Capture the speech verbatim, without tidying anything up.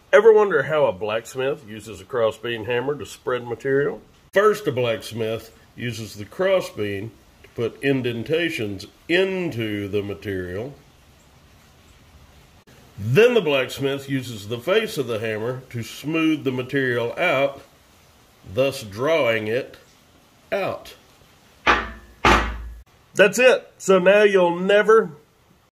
Ever wonder how a blacksmith uses a crossbeam hammer to spread material? First, a blacksmith uses the crossbeam to put indentations into the material. Then the blacksmith uses the face of the hammer to smooth the material out, thus drawing it out. That's it. So now you'll never